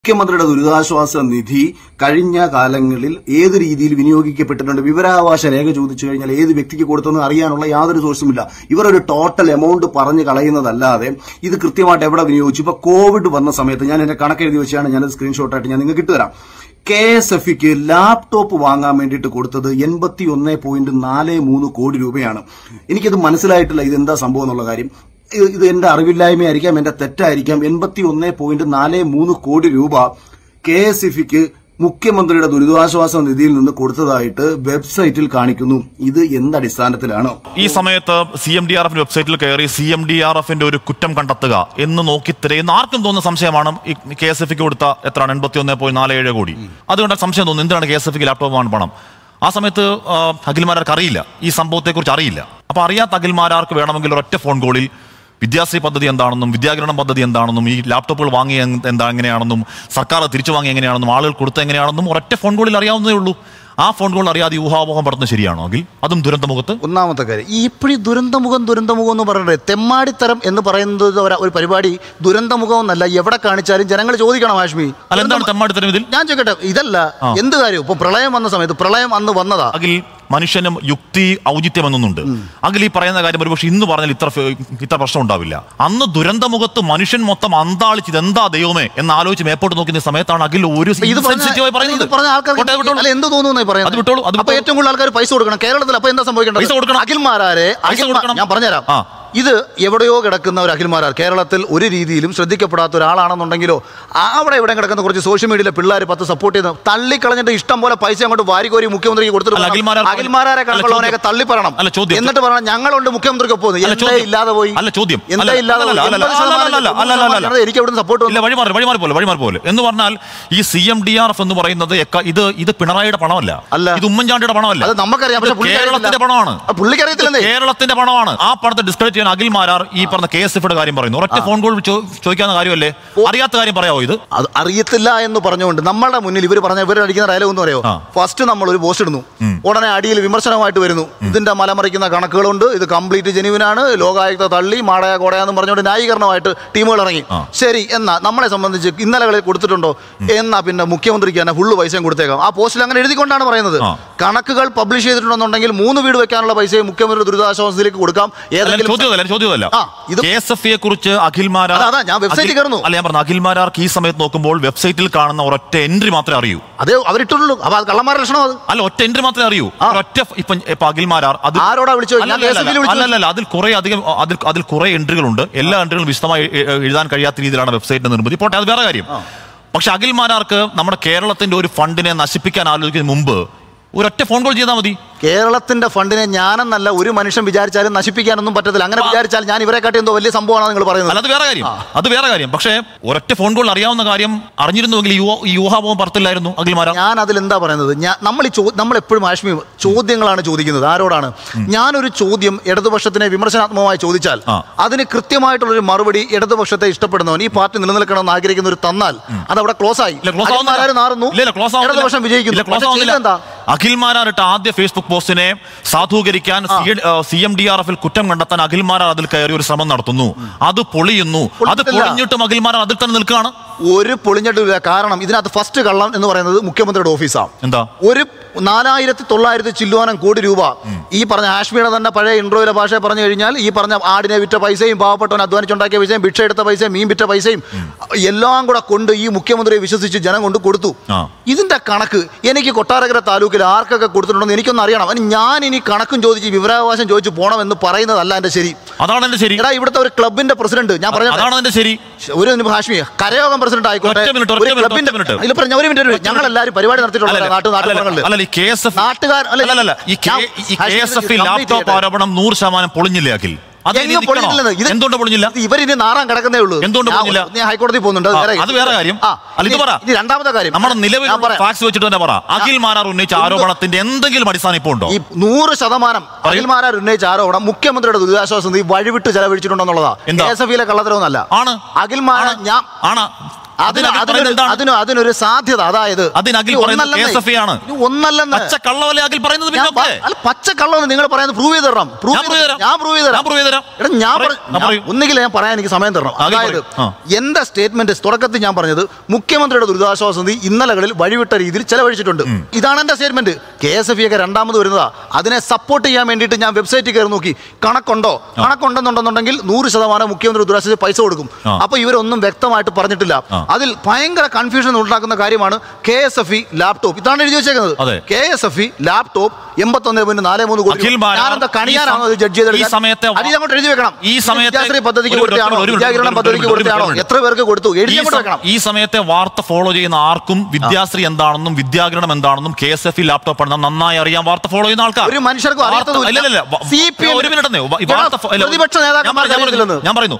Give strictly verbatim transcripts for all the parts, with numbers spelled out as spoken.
മുഖ്യമന്ത്രിയുടെ ദുരിതാശ്വാസ നിധി കഴിഞ്ഞ കാലങ്ങളിൽ ഏത് രീതിയിൽ വിനിയോഗിക്കപ്പെട്ടിട്ടുണ്ട്? വിവരാവകാശ രേഖ ചോദിച്ചു കഴിഞ്ഞാൽ ഏത് വ്യക്തിക്ക് കൊടുത്തെന്ന് അറിയാനുള്ള യാതൊരു സോഴ്സുമില്ല. ഇവർ ഒരു ടോട്ടൽ എമൗണ്ട് പറഞ്ഞു കളയുന്നതല്ലാതെ ഇത് കൃത്യമായിട്ട് എവിടെ വിനിയോഗിച്ചു. ഇപ്പൊ കോവിഡ് വന്ന സമയത്ത് ഞാൻ എന്റെ കണക്കെഴുതി വെച്ചാണ് ഞാനത് സ്ക്രീൻഷോട്ടായിട്ട് ഞാൻ നിങ്ങൾക്ക് ഇട്ടുതരാം. കെ എസ് എഫ് ഇക്ക് ലാപ്ടോപ്പ് വാങ്ങാൻ വേണ്ടിയിട്ട് കൊടുത്തത് എൺപത്തി ഒന്ന് പോയിന്റ് നാല് മൂന്ന് കോടി രൂപയാണ്. എനിക്കത് മനസ്സിലായിട്ടില്ല ഇതെന്താ സംഭവം എന്നുള്ള കാര്യം. ഇത് എന്റെ അറിവില്ലായ്മയായിരിക്കാം, എന്റെ തെറ്റായിരിക്കാം. എൺപത്തി ഒന്ന് പോയിന്റ് നാല് മൂന്ന് കോടി രൂപ കെ എസ് എഫ് ഇക്ക് മുഖ്യമന്ത്രിയുടെ ദുരിതാശ്വാസ നിധിയിൽ നിന്ന് കൊടുത്തതായിട്ട് വെബ്സൈറ്റിൽ കാണിക്കുന്നു. ഇത് എന്തടിസ്ഥാനത്തിലാണ്? ഈ സമയത്ത് സി എം ഡി ആർ എഫിന്റെ വെബ്സൈറ്റിൽ കയറി സി എം ഡി ആർ എഫിന്റെ ഒരു കുറ്റം കണ്ടെത്തുക എന്ന് നോക്കി തിരയുന്ന ആർക്കും തോന്നുന്ന സംശയമാണ് ഈ കെ എസ് എഫ് ഇക്ക് കൊടുത്ത എത്രയാണ് എൺപത്തി ഒന്ന് പോയിന്റ് നാല് ഏഴ് കോടി. അതുകൊണ്ട് സംശയം തോന്നുന്നു എന്താണ് കെ എസ് എഫ് ഇക്ക് ലാപ്ടോപ്പാണ് പണം. ആ സമയത്ത് അഖിൽമാരാർക്ക് അറിയില്ല, ഈ സംഭവത്തെക്കുറിച്ച് അറിയില്ല. അപ്പൊ അറിയാത്ത അഖിൽമാരാർക്ക് വേണമെങ്കിൽ ഒരൊറ്റ ഫോൺ കോളിൽ വിദ്യാശ്രീ പദ്ധതി എന്താണെന്നും വിദ്യാഗ്രഹണം പദ്ധതി എന്താണെന്നും ഈ ലാപ്ടോപ്പുകൾ വാങ്ങിയ എന്താ എങ്ങനെയാണെന്നും സർക്കാർ തിരിച്ചു വാങ്ങി എങ്ങനെയാണെന്നും ആളുകൾ കൊടുത്ത എങ്ങനെയാണെന്നും ഒരൊറ്റ ഫോൺ കോളിൽ അറിയാവുന്നതേ ഉള്ളൂ. ആ ഫോൺ കോൾ അറിയാതെ ഊഹാപോഹം പറഞ്ഞത് ശരിയാണോ? എങ്കിൽ അതും ദുരന്തമുഖത്ത് ഒന്നാമത്തെ കാര്യം ഈ ഇപ്പോഴും ദുരന്തമുഖം ദുരന്തമുഖം എന്ന് പറയുന്നത് തെമ്മാടിത്തരം എന്ന് പറയുന്നത് ഒരു പരിപാടി ദുരന്തമുഖം എന്നല്ല. എവിടെ കാണിച്ചാലും ജനങ്ങൾ ചോദിക്കണം ഹാഷ്മി, അല്ല എന്താണ് തെമ്മാടിത്തരം ഇതിൽ? ഞാൻ ചോദിക്കട്ടെ, ഇതല്ല എന്ത് കാര്യം. ഇപ്പൊ പ്രളയം വന്ന സമയത്ത് പ്രളയം അന്ന് വന്നതാ. അഖിൽ മനുഷ്യനും യുക്തി ഔചിത്യം എന്നൊന്നുണ്ട്. അഖിൽ ഈ പറയുന്ന കാര്യം ഒരുപക്ഷെ ഇന്ന് പറഞ്ഞാൽ ഇത്ര ഇത്ര പ്രശ്നം ഉണ്ടാവില്ല. അന്ന് ദുരന്തമുഖത്ത് മനുഷ്യൻ മൊത്തം അന്താളിച്ച് ഇതെന്താ ദൈവമേ എന്ന് ആലോചിച്ച് മേപ്പോട്ട് നോക്കുന്ന സമയത്താണ് അഖിൽ ഒരു എന്ത് തോന്നുന്നു പറയുന്നത്. അപ്പൊ ഏറ്റവും കൂടുതൽ ആൾക്കാർ പൈസ കൊടുക്കണം കേരളത്തിൽ. അപ്പൊ എന്താ സംഭവിക്കേണ്ടത്? അഖിൽമാരെ ഞാൻ പറഞ്ഞുതരാം. ഇത് എവിടെയോ കിടക്കുന്ന ഒരു അഖിൽമാരാർ കേരളത്തിൽ ഒരു രീതിയിലും ശ്രദ്ധിക്കപ്പെടാത്ത ഒരാളാണെന്നുണ്ടെങ്കിലോ അവിടെ എവിടെ കിടക്കുന്ന കുറച്ച് സോഷ്യൽ മീഡിയയിലെ പിള്ളേർ പത്ത് സപ്പോർട്ട് ചെയ്ത് തള്ളിക്കളഞ്ഞിട്ട് ഇഷ്ടം പോലെ പൈസ അങ്ങോട്ട് വാരിക്കോരി മുഖ്യമന്ത്രിക്ക് കൊടുത്തിട്ട് അഖിൽമാരെ കണക്കുള്ളവനെയൊക്കെ തള്ളി പറയണം. എന്നിട്ട് പറയണം ഞങ്ങളുണ്ട് മുഖ്യമന്ത്രിക്ക് ഒപ്പം. എന്തേ ഇല്ലാതെ പോയി? എന്താ ഇല്ലാതെ എനിക്ക് എവിടെ സപ്പോർട്ട് വഴിമാറി വഴിമാറി പോലെ വഴിമാറി പോലെ എന്ന് പറഞ്ഞാൽ ഈ C M D R F എന്ന് പറയുന്നത് ഇത് ഇത് പിണറായിയുടെ പണമല്ല, ഇത് ഉമ്മൻചാണ്ടിയുടെ പണമല്ല, അത് നമുക്കറിയാം. കേരളത്തിന്റെ പണമാണ്. പുള്ളിക്കറിയത്തില്ല, കേരളത്തിന്റെ പണമാണ്. ആ പണത്തെ ഡിസ്ക്രെഡിറ്റ് അഖിൽമാരാർ ഈ പറഞ്ഞ കെ എസ് എഫിയുടെ കാര്യം പറയുന്നു. ഒരൊറ്റ ഫോൺ കോൾ ചോദിക്കാവുന്ന കാര്യമല്ലേ? അറിയാത്ത കാര്യം പറയാമോ? ഇത് അത് അറിയത്തില്ല എന്ന് പറഞ്ഞുകൊണ്ട് നമ്മളുടെ മുന്നിൽ ഇവർ പറഞ്ഞ ഇവർ അടിക്കുന്ന ഡയലോഗ് എന്ന് പറയോ? ഫസ്റ്റ് നമ്മൾ ഒരു പോസ്റ്റ് ഇടുന്നു, ഉടനെ അടിയിൽ വിമർശനമായിട്ട് വരുന്നു. ഇതിന്റെ മലമറിക്കുന്ന കണക്കുകളുണ്ട്, ഇത് കംപ്ലീറ്റ് ജെനുവിനാണ്, ലോകായുക്ത തള്ളി മാടയ കോടയാന്ന് പറഞ്ഞുകൊണ്ട് ന്യായീകരണമായിട്ട് ടീമുകൾ ഇറങ്ങി. ശരി, എന്നാ നമ്മളെ സംബന്ധിച്ച് ഇന്നലകളിൽ കൊടുത്തിട്ടുണ്ടോ? എന്നാ പിന്നെ മുഖ്യമന്ത്രിക്ക് തന്നെ ഫുള്ള് പൈസയും കൊടുത്തേക്കാം. ആ പോസ്റ്റിൽ അങ്ങനെ എഴുതിക്കൊണ്ടാണ് പറയുന്നത്. കണക്കുകൾ പബ്ലിഷ് ചെയ്തിട്ടുണ്ടെന്നുണ്ടെങ്കിൽ മൂന്ന് വീട് വെക്കാനുള്ള പൈസയും മുഖ്യമന്ത്രി ദുരിതാശ്വാസത്തിലേക്ക് കൊടുക്കാം. ഏതെങ്കിലും അഖിൽമാരാർക്ക് ഈ സമയത്ത് നോക്കുമ്പോൾ വെബ്സൈറ്റിൽ കാണുന്ന ഒരൊറ്റ എൻട്രി മാത്രമേ അറിയൂ. അതെ, അവരിട്ടുള്ളൂ. അപ്പൊ അത് കള്ളന്മാരുടെ ലക്ഷണം. അത് അല്ല, ഒറ്റ എൻട്രി മാത്രമേ അറിയൂ. ഒറ്റ ഇപ്പൊ അഖിൽമാരാർ ആരോടാ വിളിച്ചു? അല്ലല്ല, അതിൽ കുറെ അധികം അതിൽ അതിൽ കുറെ എൻട്രികളുണ്ട്. എല്ലാ എൻട്രികളും വിശദമായി എഴുതാൻ കഴിയാത്ത രീതിയിലാണ് വെബ്സൈറ്റിന്റെ നിർമ്മിതി. പോട്ടെ, അത് വേറെ കാര്യം. പക്ഷെ അഖിൽമാരാർക്ക് നമ്മുടെ കേരളത്തിന്റെ ഒരു ഫണ്ടിനെ നശിപ്പിക്കാൻ ആലോചിക്കുന്നതിന് മുമ്പ് ഒരൊറ്റ ഫോൺ കോൾ ചെയ്താൽ മതി. കേരളത്തിന്റെ ഫണ്ടിനെ ഞാനെന്നല്ല ഒരു മനുഷ്യൻ വിചാരിച്ചാലും നശിപ്പിക്കാനൊന്നും പറ്റത്തില്ല. അങ്ങനെ വിചാരിച്ചാൽ ഞാൻ ഇവരെ കാട്ടി എന്തോ വലിയ സംഭവമാണ് നിങ്ങൾ പറയുന്നത്. അത് വേറെ കാര്യം, അത് വേറെ കാര്യം. പക്ഷേ ഒരൊറ്റ ഫോൺ കോൾ അറിയാവുന്ന കാര്യം അറിഞ്ഞിരുന്നുവെങ്കിൽ ഈ യൂഹാപോഹം പറത്തില്ലായിരുന്നു അഖിൽമാരാർ. ഞാൻ അതിൽ എന്താ പറയുന്നത്, ഞാൻ നമ്മൾ നമ്മൾ എപ്പോഴും ആഷ്മി ചോദ്യങ്ങളാണ് ചോദിക്കുന്നത്. ആരോടാണ്? ഞാനൊരു ചോദ്യം ഇടതുപക്ഷത്തിനെ വിമർശനാത്മകമായി ചോദിച്ചാൽ അതിന് കൃത്യമായിട്ടുള്ളൊരു മറുപടി ഇടതുപക്ഷത്തെ ഇഷ്ടപ്പെടുന്നവൻ, ഈ പാർട്ടി നിലനിൽക്കണമെന്ന് ആഗ്രഹിക്കുന്ന ഒരു തന്നാൽ അതവിടെ ക്ലോസ് ആയി. ഇടതുപക്ഷം വിജയിക്കുന്നു. അഖിൽമാരാറിട്ട് ആദ്യ ഫേസ്ബുക്ക് പോസ്റ്റിനെ സാധൂകരിക്കാൻ സി എം ഡി ആർ എഫിൽ കുറ്റം കണ്ടെത്താൻ അഖിൽമാരാർ അതിൽ കയറി ഒരു ശ്രമം നടത്തുന്നു. അത് പൊളിയുന്നു. അത് പൊളിഞ്ഞിട്ടും അഖിൽമാരാർ അതിൽ തന്നെ നിൽക്കുകയാണ്. ഒരു പൊളിഞ്ഞിട്ടില്ല. കാരണം ഇതിനകത്ത് ഫസ്റ്റ് കള്ളം എന്ന് പറയുന്നത് മുഖ്യമന്ത്രിയുടെ ഓഫീസാണ്. എന്താ? ഒരു നാലായിരത്തി തൊള്ളായിരത്തി ചില്ലുവാനം കോടി രൂപ ഈ പറഞ്ഞ ആഷ്മിയുടെ തന്നെ പഴയ ഇൻട്രോയിലെ ഭാഷ പറഞ്ഞു കഴിഞ്ഞാൽ ഈ പറഞ്ഞ ആടിനെ വിറ്റ പൈസയും പാവപ്പെട്ടവൻ അധ്വാനിച്ചുണ്ടാക്കിയ പൈസയും ഭിക്ഷ എടുത്ത പൈസയും മീൻ വിറ്റ പൈസയും എല്ലാം കൂടെ കൊണ്ട് ഈ മുഖ്യമന്ത്രിയെ വിശ്വസിച്ച് ജനം കൊണ്ട് കൊടുത്തു. ഇതിന്റെ കണക്ക് എനിക്ക് കൊട്ടാരക്കര താലൂക്കിൽ ആർക്കൊക്കെ കൊടുത്തിട്ടുണ്ടെന്ന് എനിക്കൊന്നും അറിയണം. അതിന് ഞാൻ ഇനി കണക്കും ചോദിച്ച് വിവരാവകാശം ചോദിച്ചു പോകണമെന്ന് പറയുന്നതല്ല എന്റെ ശരി. അതാണ് എന്റെ ശരി. എടാ, ഇവിടുത്തെ ഒരു ക്ലബിന്റെ പ്രസിഡന്റ് ഞാൻ പറഞ്ഞു ശരി, ഒരു ഹാഷ്മി കരയോഗം പ്രസിഡന്റ് ആയിക്കോട്ടെ, ഒരു മിനിറ്റ്, ഞങ്ങളെല്ലാവരും പരിപാടി നടത്തിയിട്ടുള്ള നാട്ടുകാർ ലാപ്ടോപ്പ് ആരോപണം നൂറ് ശതമാനം പൊളിഞ്ഞില്ലേ അഖിൽ? എന്തുകൊണ്ട് പൊളിഞ്ഞില്ല? ഇവരിനി നാറാൻ കിടക്കുന്നേ ഉള്ളൂ. എന്തുകൊണ്ട് പൊളിഞ്ഞില്ല? ഞാൻ ഹൈക്കോടതി പോകുന്നുണ്ട്. അത് വേറെ കാര്യം. രണ്ടാമത്തെ കാര്യം, നമ്മുടെ നിലവിൽ ഫാക്സ് വെച്ചിട്ട് തന്നെ പറ, അഖിൽമാരാർ ഉന്നയിച്ച ആരോപണത്തിന്റെ എന്തെങ്കിലും അടിസ്ഥാനം ഇപ്പോൾ ഉണ്ടോ? ഈ നൂറ് ശതമാനം അഖിൽമാരാർ ഉന്നയിച്ച ആരോപണം മുഖ്യമന്ത്രിയുടെ ദുരിതാശ്വാസ നിധി വഴിവിട്ട് ചെലവഴിച്ചിട്ടുണ്ടെന്നുള്ളതാ. കെ എസ് എഫ് യിലെ കള്ളത്തരമൊന്നല്ല. ആണ് അഖിൽമാരാർ ഞാൻ ആണ് അതിന് അതിനൊരു സാധ്യത, അതായത് ഒന്നല്ലെന്ന് പച്ചക്കള്ളമെന്ന് നിങ്ങൾ പറയുന്നത് പ്രൂവ് ചെയ്ത് തരണം. ഞാൻ പ്രൂവ് ചെയ്ത് തരാം. ഞാൻ ഒന്നുകിൽ ഞാൻ പറയാൻ എനിക്ക് സമയം തരണം. അതായത് എന്റെ സ്റ്റേറ്റ്മെന്റ് തുടക്കത്തിൽ ഞാൻ പറഞ്ഞത് മുഖ്യമന്ത്രിയുടെ ദുരിതാശ്വാസ നിധി ഇന്നലകളിൽ വഴിവിട്ട രീതിയിൽ ചെലവഴിച്ചിട്ടുണ്ട്. ഇതാണ് എന്റെ statement. K S F E ഒക്കെ രണ്ടാമത് വരുന്നതാ. അതിനെ സപ്പോർട്ട് ചെയ്യാൻ വേണ്ടിയിട്ട് ഞാൻ വെബ്സൈറ്റിൽ കയറി നോക്കി, കണക്കുണ്ടോ, കണക്കുണ്ടെന്നുണ്ടെന്നുണ്ടെങ്കിൽ നൂറ് ശതമാനം മുഖ്യമന്ത്രി ദുരിതാശ്വാസ പൈസ കൊടുക്കും. അപ്പൊ ഇവരൊന്നും വ്യക്തമായിട്ട് പറഞ്ഞിട്ടില്ല. അതിൽ ഭയങ്കര കൺഫ്യൂഷൻ ഉണ്ടാക്കുന്ന കാര്യമാണ് K S F E laptop. ഇതാണ് എഴുതി വെച്ചേക്കുന്നത്. K S F E laptop എൺപത്തൊന്ന് പോയിന്റ് നാല് മൂന്ന് കോടി. ഞാനെന്താ കണിയാനാണോ ജഡ്ജ് ചെയ്ത് അങ്ങോട്ട് എഴുതി വെക്കണം. ഈ സമയത്ത് പദ്ധതിക്ക് കൊടുത്താണോ, വിദ്യാകിരണം പദ്ധതിക്ക് കൊടുത്താണോ, എത്ര പേർക്ക് കൊടുത്തു, എഴുതി വെക്കണം. ഈ സമയത്തെ വാർത്ത ഫോളോ ചെയ്യുന്ന ആർക്കും വിദ്യാശ്രീ എന്താണെന്നും വിദ്യാകിരണം എന്താണെന്നും K S F E laptop ആണെന്നും നന്നായി അറിയാം. വാർത്ത ഫോളോ ചെയ്യുന്ന ആൾക്കാർ ഒരു മനുഷ്യർക്കും ഞാൻ പറയുന്നു,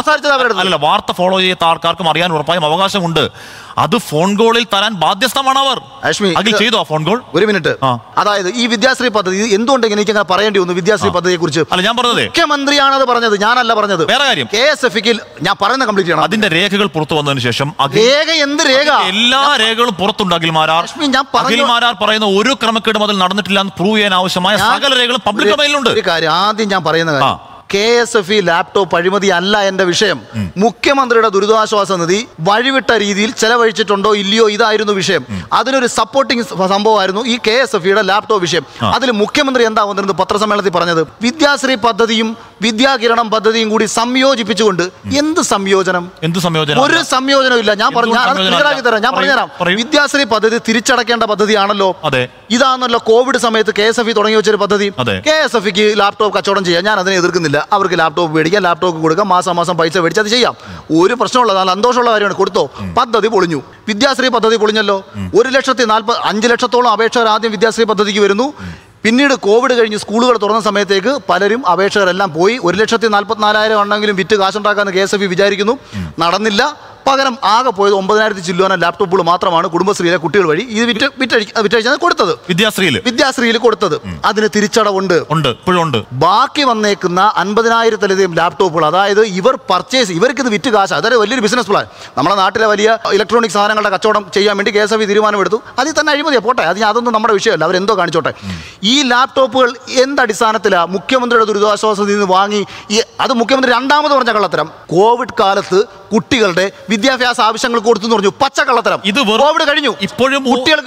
അല്ല വാർത്ത ഫോളോ ചെയ്യാത്ത ആൾക്കാർക്കും അറിയാൻ ഉറപ്പായും അവകാശമുണ്ട്. അത് ഫോൺ കോളിൽ തരാൻ ബാധ്യസ്ഥമാണ് അവർ. അഖിൽ ചെയ്തോ ഫോൺ കോൾ? ഒരു മിനിറ്റ്. അതായത് ഈ വിദ്യാശ്രീ പദ്ധതി എന്തുകൊണ്ടെങ്കിൽ എനിക്ക് അങ്ങനെ പറയേണ്ടി വന്നു. വിദ്യാശ്രീ പദ്ധതിയെ കുറിച്ച് അല്ല ഞാൻ പറഞ്ഞത്, മുഖ്യമന്ത്രിയാണ് അത് പറഞ്ഞത്, ഞാനല്ല പറഞ്ഞത്. വേറെ കാര്യം, കെ എസ് എഫ് ഇക്ക് ഞാൻ പറയുന്ന കംപ്ലീറ്റ് ചെയ്യണം. അതിന്റെ രേഖകൾ പുറത്തു വന്നതിന് ശേഷം രേഖ എന്ത് രേഖ? എല്ലാ രേഖകളും പുറത്തുണ്ട്. അഖിൽമാരാർ അഖിൽമാരാർ പറയുന്ന ഒരു ക്രമക്കേടും അതിൽ നടന്നിട്ടില്ല എന്ന് പ്രൂവ് ചെയ്യാൻ ആവശ്യമായ സകല രേഖകളും പബ്ലിക് ഡൊമൈനിലുണ്ട്. ഒരു കാര്യം ആദ്യം ഞാൻ പറയുന്ന കാര്യം, K S F E laptop അഴിമതി അല്ല എന്റെ വിഷയം. മുഖ്യമന്ത്രിയുടെ ദുരിതാശ്വാസ നിധി വഴിവിട്ട രീതിയിൽ ചെലവഴിച്ചിട്ടുണ്ടോ ഇല്ലയോ, ഇതായിരുന്നു വിഷയം. അതിനൊരു സപ്പോർട്ടിംഗ് സംഭവമായിരുന്നു ഈ കെ എസ് എഫ് ഇയുടെ ലാപ്ടോപ്പ് വിഷയം. അതിൽ മുഖ്യമന്ത്രി എന്താ വന്നിരുന്നത് പത്രസമ്മേളനത്തിൽ പറഞ്ഞത്, വിദ്യാശ്രീ പദ്ധതിയും വിദ്യാകിരണം പദ്ധതിയും കൂടി സംയോജിപ്പിച്ചുകൊണ്ട്. എന്ത് സംയോജനം? എന്ത് സംയോജനം? ഒരു സംയോജനവും ഇല്ല. ഞാൻ പറഞ്ഞു തരാം ഞാൻ പറഞ്ഞുതരാം. വിദ്യാശ്രീ പദ്ധതി തിരിച്ചടക്കേണ്ട പദ്ധതിയാണല്ലോ. ഇതാണല്ലോ കോവിഡ് സമയത്ത് കെ എസ് എഫ് ഇ തുടങ്ങി വെച്ചൊരു പദ്ധതി. കെ എസ് എഫ് ഇക്ക് ലാപ്ടോപ്പ് കച്ചവടം ചെയ്യാൻ ഞാൻ അതിനെ എതിർക്കുന്നില്ല. അവർക്ക് ലാപ്ടോപ്പ് മേടിക്കാം, ലാപ്ടോപ്പ് കൊടുക്കാം, മാസം മാസം പൈസ മേടിച്ച് അത് ചെയ്യാം. ഒരു പ്രശ്നമുള്ള നല്ല സന്തോഷമുള്ള കാര്യമാണ്. കൊടുത്തോ. പദ്ധതി പൊളിഞ്ഞു. വിദ്യാശ്രീ പദ്ധതി പൊളിഞ്ഞല്ലോ. ഒരു ലക്ഷത്തി നാൽപ്പത് അഞ്ച് ലക്ഷത്തോളം അപേക്ഷകർ ആദ്യം വിദ്യാശ്രീ പദ്ധതിക്ക് വരുന്നു. പിന്നീട് കോവിഡ് കഴിഞ്ഞ് സ്കൂളുകൾ തുറന്ന സമയത്തേക്ക് പലരും അപേക്ഷകരെല്ലാം പോയി. ഒരു ലക്ഷത്തി നാൽപ്പത്തിനാലായിരം ഉണ്ടെങ്കിലും വിറ്റ് കാശുണ്ടാക്കാമെന്ന് കെ എസ് എഫ് ഇ വിചാരിക്കുന്നു. നടന്നില്ല. പകരം ആകെ പോയത് ഒമ്പതിനായിരത്തി ചില്ലുവാന ലാപ്ടോപ്പുകൾ മാത്രമാണ് കുടുംബശ്രീയിലെ കുട്ടികൾ വഴി ഇത് വിറ്റ് വിറ്റഴിച്ചാൽ കൊടുത്തത്. വിദ്യാശ്രീയിൽ വിദ്യാശ്രീയിൽ കൊടുത്തത്. അതിന് തിരിച്ചടവുണ്ട്, ഉണ്ട്. ബാക്കി വന്നേക്കുന്ന അൻപതിനായിരത്തിലധികം ലാപ്ടോപ്പുകൾ, അതായത് ഇവർ പർച്ചേസ്, ഇവർക്ക് ഇത് വിറ്റ് കാശ്, അതായത് വലിയൊരു ബിസിനസ് പ്ലാൻ. നമ്മുടെ നാട്ടിലെ വലിയ ഇലക്ട്രോണിക് സാധനങ്ങളുടെ കച്ചവടം ചെയ്യാൻ വേണ്ടി കെ എസ് എഫ് ഇ തീരുമാനമെടുത്തു. അതിൽ തന്നെ അഴിമതിയാണ്. പോട്ടെ, അത് അതൊന്നും നമ്മുടെ വിഷയമല്ല, അവരെന്തോ കാണിച്ചോട്ടെ. ഈ ലാപ്ടോപ്പുകൾ എന്തടിസ്ഥാനത്തിലാണ് മുഖ്യമന്ത്രിയുടെ ദുരിതാശ്വാസ നിധിയിൽ നിന്ന് വാങ്ങി? അത് മുഖ്യമന്ത്രി രണ്ടാമത് പറഞ്ഞ കള്ളത്തരം. കോവിഡ് കാലത്ത് കുട്ടികളുടെ വിദ്യാഭ്യാസ ആവശ്യങ്ങൾ കൊടുത്തു എന്ന് പറഞ്ഞു. പച്ചക്കള്ളത്തരം. ഇത് കോവിഡ് കഴിഞ്ഞു. ഇപ്പോഴും കുട്ടികൾക്ക്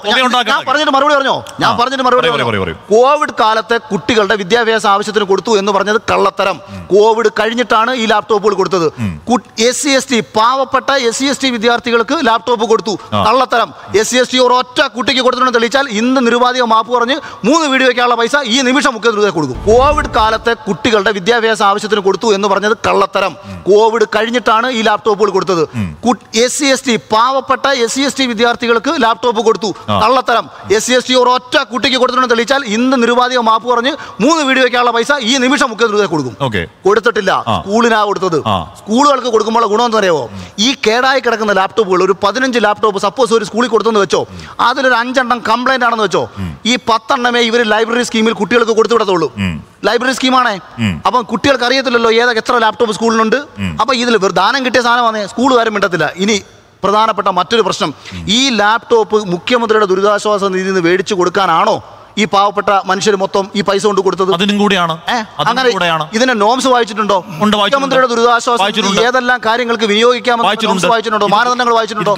ഞാൻ പറഞ്ഞിട്ട് മറുപടി പറഞ്ഞോ ഞാൻ പറഞ്ഞിട്ട് മറുപടി പറഞ്ഞു. കോവിഡ് കാലത്തെ കുട്ടികളുടെ വിദ്യാഭ്യാസ ആവശ്യത്തിന് കൊടുത്തു എന്ന് പറഞ്ഞത് കള്ളത്തരം. കോവിഡ് കഴിഞ്ഞിട്ടാണ് ഈ ലാപ്ടോപ്പുകൾ കൊടുത്തത്. എസ് സി എസ് ടി പാവപ്പെട്ട എസ് സി എസ് ടി വിദ്യാർത്ഥികൾക്ക് ലാപ്ടോപ്പ് കൊടുത്തു. കള്ളത്തരം. എസ് സി എസ് ടി ഒരൊറ്റ കുട്ടിക്ക് കൊടുത്തിട്ടുണ്ടെന്ന് തെളിയിച്ചാൽ ഇന്ന് നിരുപാധികം മാപ്പ് പറഞ്ഞ് മൂന്ന് വീഡിയോ വയ്ക്കാനുള്ള പൈസ ഈ നിമിഷം മുഖ്യമന്ത്രി കൊടുക്കും. കോവിഡ് കാലത്തെ കുട്ടികളുടെ വിദ്യാഭ്യാസ ആവശ്യത്തിന് കൊടുത്തു എന്ന് പറഞ്ഞത് കള്ളത്തരം. കോവിഡ് കഴിഞ്ഞിട്ടാണ് ഈ ലാപ്ടോപ്പുകൾ കൊടുത്തത്. എസ് സി എസ് ടി പാവപ്പെട്ട എസ് സി എസ് ടി വിദ്യാർത്ഥികൾക്ക് ലാപ്ടോപ്പ് കൊടുത്തു. കള്ളത്തരം. എസ് സി എസ് ടി ഒരൊറ്റ കുട്ടിക്ക് കൊടുത്തിട്ടുണ്ടെന്ന് തെളിയിച്ചാൽ ഇന്ന് നിരുപാധികം മാപ്പ് പറഞ്ഞ് മൂന്ന് വീഡിയോ വയ്ക്കാനുള്ള പൈസ ഈ നിമിഷം മുഖ്യമന്ത്രി കൊടുക്കും. കൊടുത്തിട്ടില്ല. സ്കൂളിനാ കൊടുത്തത്. സ്കൂളുകൾക്ക് കൊടുക്കുമ്പോൾ ഗുണം എന്ന് പറയുമോ, ഈ കേടായി കിടക്കുന്ന ലാപ്ടോപ്പുകൾ ഒരു പതിനഞ്ച് ലാപ്ടോപ്പ് സപ്പോസ് ഒരു സ്കൂളിൽ കൊടുത്തെന്ന് വെച്ചോ, അതിലൊരു അഞ്ചെണ്ണം കംപ്ലൈന്റ് ആണെന്ന് വെച്ചോ, ഈ പത്തെണ്ണമേ ഇവർ ലൈബ്രറി സ്കീമിൽ കുട്ടികൾക്ക് കൊടുത്തു വിടത്തുള്ളൂ. ലൈബ്രറി സ്കീമാണേ. അപ്പം കുട്ടികൾക്ക് അറിയത്തില്ലല്ലോ ഏതൊക്കെ എത്ര ലാപ്ടോപ്പ് സ്കൂളിലുണ്ട്. അപ്പൊ ഇതിൽ ദാനം കിട്ടിയ സാധനമാണ്, സ്കൂളുകാരും മിണ്ടത്തില്ല. ഇനി പ്രധാനപ്പെട്ട മറ്റൊരു പ്രശ്നം, ഈ ലാപ്ടോപ്പ് മുഖ്യമന്ത്രിയുടെ ദുരിതാശ്വാസ നിധിയിൽ നിന്ന് മേടിച്ചു കൊടുക്കാനാണോ ഈ പാവപ്പെട്ട മനുഷ്യർ മൊത്തം ഈ പൈസ കൊണ്ട് കൊടുത്തത്? അതിനും കൂടിയാണ്. അങ്ങനെ ഇതിന്റെ നോംസ് വായിച്ചിട്ടുണ്ടോ? മുഖ്യമന്ത്രിയുടെ ദുരിതാശ്വാസ നിധി ഏതെല്ലാം കാര്യങ്ങൾക്ക് വിനിയോഗിക്കാമെന്ന് വായിച്ചിട്ടുണ്ടോ? മാനദണ്ഡങ്ങൾ വായിച്ചിട്ടുണ്ടോ?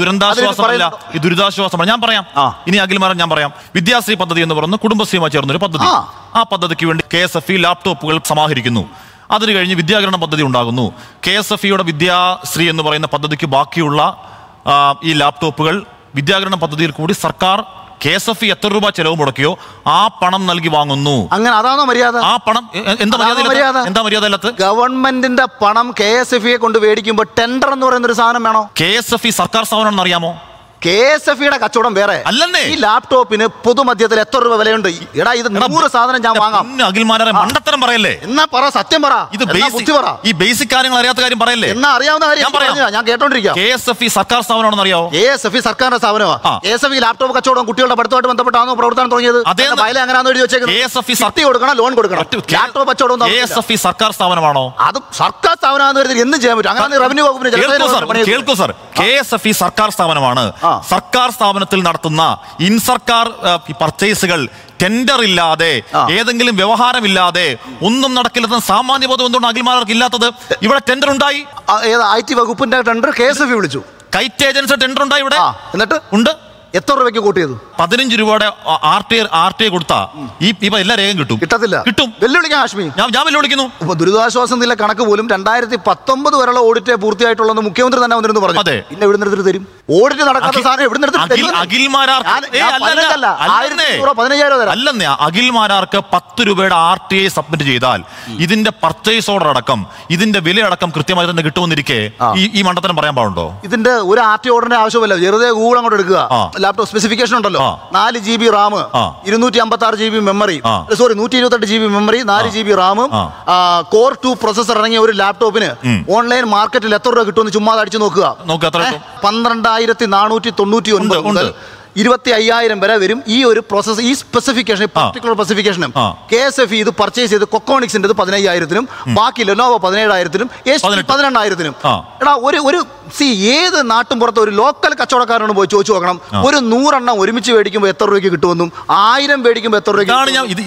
ദുരിതാശ്വാസം ഞാൻ പറയാം. ഇനി അഖിൽമാരൻ ഞാൻ പറയാം. വിദ്യാശ്രീ പദ്ധതി എന്ന് പറയുന്ന കുടുംബശ്രീയുമായി ചേർന്നൊരു പദ്ധതി. ആ പദ്ധതിക്ക് വേണ്ടി കെ എസ് എഫ് ഇ ലാപ്ടോപ്പുകൾ സമാഹരിക്കുന്നു. അതിന് കഴിഞ്ഞ് വിദ്യാകരണ പദ്ധതി ഉണ്ടാകുന്നു. കെ എസ് എഫ് ഇയുടെ വിദ്യാശ്രീ എന്ന് പറയുന്ന പദ്ധതിക്ക് ബാക്കിയുള്ള ഈ ലാപ്ടോപ്പുകൾ വിദ്യാകരണ പദ്ധതിയിൽ കൂടി സർക്കാർ കെ എസ് എഫ് ഇ എത്ര രൂപ ചെലവ് മുടക്കിയോ ആ പണം നൽകി വാങ്ങുന്നു. അങ്ങനെ അതാണോ മര്യാദ? ആ പണം എന്താ മര്യാദ? എന്താ മര്യാദ? ഗവൺമെന്റിന്റെ പണം കെ എസ് എഫ് ഇയെ കൊണ്ട് മേടിക്കുമ്പോൾ ടെൻഡർ എന്ന് പറയുന്ന ഒരു സാധനം വേണോ? കെ എസ് എഫ് ഇ സർക്കാർ സ്ഥാപനം അറിയാമോ? കെ എസ് എഫ് ഇയുടെ കച്ചവടം വേറെ അല്ലെന്നേ. ഈ ലാപ്ടോപ്പിന് പൊതുമധ്യത്തിൽ എത്ര രൂപ വിലയുണ്ട്? എടാ ഇത് നൂറ് സാധനം ഞാൻ വാങ്ങാം. അഖിൽമാരെ മണ്ടത്തരം പറയല്ലേ? എന്നാ പറ, സത്യം പറ. ഇത് ബുദ്ധി പറ. ഈ ബേസിക് കാര്യങ്ങൾ അറിയാത്ത കാര്യം പറയല്ലേ? എന്നാ അറിയാവുന്ന കാര്യം ഞാൻ കേട്ടോണ്ടിരിക്കാം. കെ എസ് എഫ് ഇ സർക്കാർ സ്ഥാപനമാണെന്ന് അറിയാവോ? കെ എസ് എഫ് ഇ സർക്കാരിന്റെ സ്ഥാപനമാണ്. K S F E laptop കച്ചവടം കുട്ടികളുടെ പഠിത്തമായിട്ട് ബന്ധപ്പെട്ടാണോ പ്രവർത്തനം തുടങ്ങിയത്? അങ്ങനെയാണെന്ന് എഴുതി വെച്ചേക്കുന്നത്. കൊടുക്കണം, ലോൺ കൊടുക്കണം. ലാപ്ടോപ്പ് കച്ചവടം കെ എസ് എഫ് ഇ സർക്കാർ സ്ഥാപനമാണോ? അത് സർക്കാർ സ്ഥാപനമാണെന്ന് കരുതി എന്ത് ചെയ്യാൻ പറ്റും? അങ്ങനെ റവന്യൂ വകുപ്പിന് കേൾക്കൂ sir, K S F E സർക്കാർ സ്ഥാപനമാണ്. സർക്കാർ സ്ഥാപനത്തിൽ നടത്തുന്ന ഇൻ സർക്കാർ പർച്ചേസുകൾ ടെൻഡർ ഇല്ലാതെ, ഏതെങ്കിലും വ്യവഹാരമില്ലാതെ ഒന്നും നടക്കില്ലെന്ന് സാമാന്യ ബോധം എന്തുകൊണ്ട് അഖിൽമാർക്ക് ഇല്ലാത്തത്? ഇവിടെ ടെൻഡർ ഉണ്ടായി. ഐ ടി വകുപ്പിന്റെ tender K S F E വിളിച്ചു. കൈറ്റ് ഏജൻസി ടെൻഡർ ഉണ്ടായി ഇവിടെ. എന്നിട്ട് ഉണ്ട്. എത്ര രൂപയ്ക്ക് കൂട്ടിയത്? പതിനഞ്ച് രൂപയുടെ ആർ ടി ആർ ടി കൊടുത്താ ഈ ഇപ്പൊ എല്ലാ രേഖയും കിട്ടും. കിട്ടത്തില്ല. കിട്ടും. വെല്ലുവിളിക്കാൻ ഹാഷ്മി. ഞാൻ ഞാൻ വെല്ലുവിളിക്കുന്നു. ദുരിതാശ്വാസ നില കണക്ക് പോലും രണ്ടായിരത്തി പത്തൊമ്പത് വരെയുള്ള ഓഡിറ്റ് പൂർത്തിയായിട്ടുള്ളതെന്ന് മുഖ്യമന്ത്രി തന്നെ വന്നിരുന്നു പറഞ്ഞു. അതെ. പിന്നെ എവിടെ നിന്ന് തരും? ഓഡിറ്റ് നടക്കാത്ത സാധനം എവിടെ നിന്ന് അല്ലെന്നേ. അഖിൽമാരാർക്ക് പത്ത് രൂപയുടെ ആർ ടി ഐ സബ്മിറ്റ് ചെയ്താൽ ഇതിന്റെ പർച്ചേസ് ഓർഡർ അടക്കം ഇതിന്റെ വില അടക്കം കൃത്യമായി തന്നെ കിട്ടുമെന്നിരിക്കെ ഈ ഈ മണ്ടത്തരം പറയാൻ പാടുണ്ടോ? ഇതിന്റെ ഒരു ആർ ടി ഓർഡറിന്റെ ആവശ്യമില്ല. വെറുതെ ഗൂഗിൾ അങ്ങോട്ട് എടുക്കുക. ലാപ്ടോപ്പ് സ്പെസിഫിക്കേഷൻ ഉണ്ടല്ലോ, നാല് ജി ബി റാം, ഇരുന്നൂറ്റി അമ്പത്തി ആറ് ജി ബി മെമ്മറി, സോറി നൂറ്റി ഇരുപത്തി എട്ട് ജി ബി മെമ്മറി, നാല് ജി ബി റാമും കോർ ടു പ്രൊസസർ അടങ്ങിയ ഒരു ലാപ്ടോപ്പിന് ഓൺലൈൻ മാർക്കറ്റിൽ എത്ര രൂപ കിട്ടുമെന്ന് ചുമ്മാ അടിച്ചു നോക്കുക. പന്ത്രണ്ടായിരത്തി നാനൂറ്റി തൊണ്ണൂറ്റി ഒൻപത് മുതൽ ഇരുപത്തി അയ്യായിരം വരെ വരും ഈ ഒരു പ്രോസസ്. ഈ സ്പെസിഫിക്കേഷൻ പർട്ടിക്കുലർ സ്പെസിഫിക്കേഷനും കെ എസ് എഫ് ഇത് പർച്ചേസ് ചെയ്ത് കൊക്കോണിക്സിന്റെ പതിനയ്യായിരത്തിനും ബാക്കി ലെനോവോ പതിനേഴായിരത്തിനും പതിനെണ്ണായിരത്തിനും. എടാ ഒരു ഒരു സി ഏത് നാട്ടും പുറത്ത് ഒരു ലോക്കൽ കച്ചവടക്കാരനോട് പോയി ചോദിച്ചു നോക്കണം, ഒരു നൂറെണ്ണം ഒരുമിച്ച് മേടിക്കുമ്പോൾ എത്ര രൂപയ്ക്ക് കിട്ടുമെന്നും ആയിരം മേടിക്കുമ്പോൾ എത്ര രൂപയ്ക്ക്.